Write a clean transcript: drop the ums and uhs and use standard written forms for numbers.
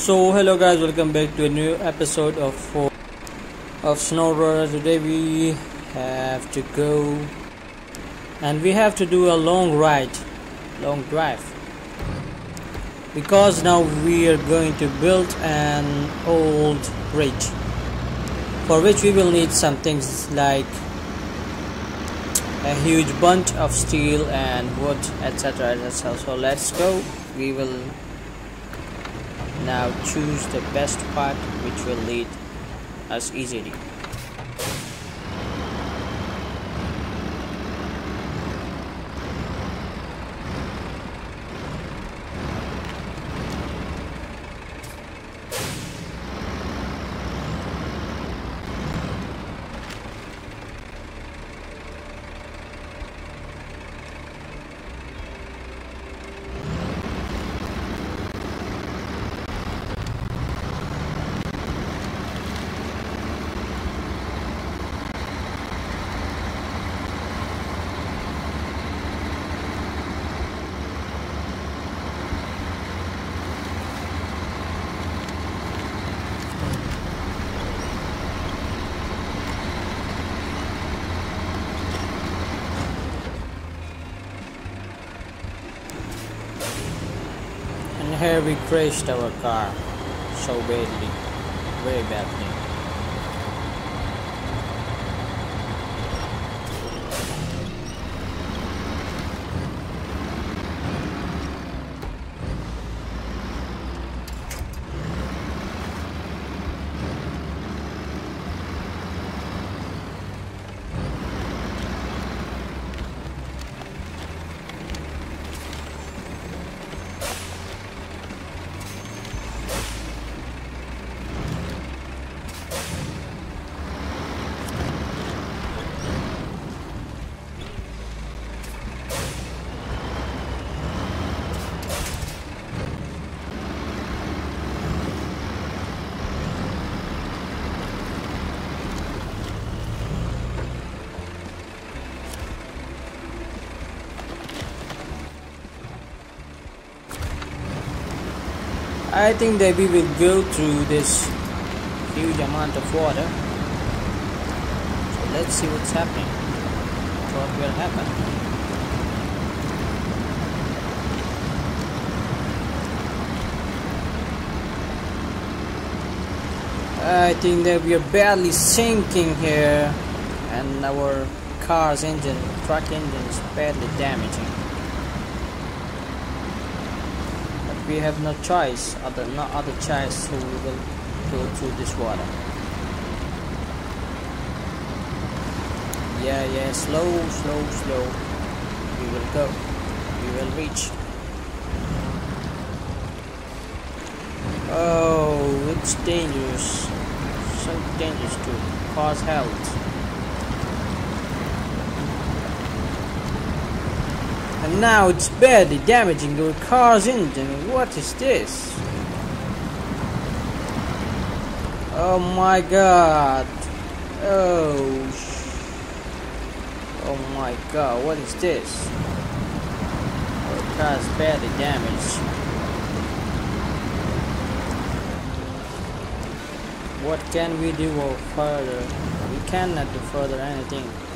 So hello guys, welcome back to a new episode of Snow Roller. Today we have to go and we have to do a long drive, because now we are going to build an old bridge, for which we will need some things like a huge bunch of steel and wood, etc. etc. So let's go. We will now choose the best part which will lead us easily. And here we crashed our car so badly, very badly. I think that we will go through this huge amount of water. So let's see what's happening. What will happen. I think that we are barely sinking here, and our car's truck engine is badly damaging. We have no choice, no other choice, so we will go through this water. Yeah, slow. We will go. We will reach. Oh, it's dangerous. So dangerous to cause health. And now it's badly damaging the car's engine. What is this? Oh my god. Oh my god, what is this? Our car's badly damaged. What can we do further? We cannot do further anything.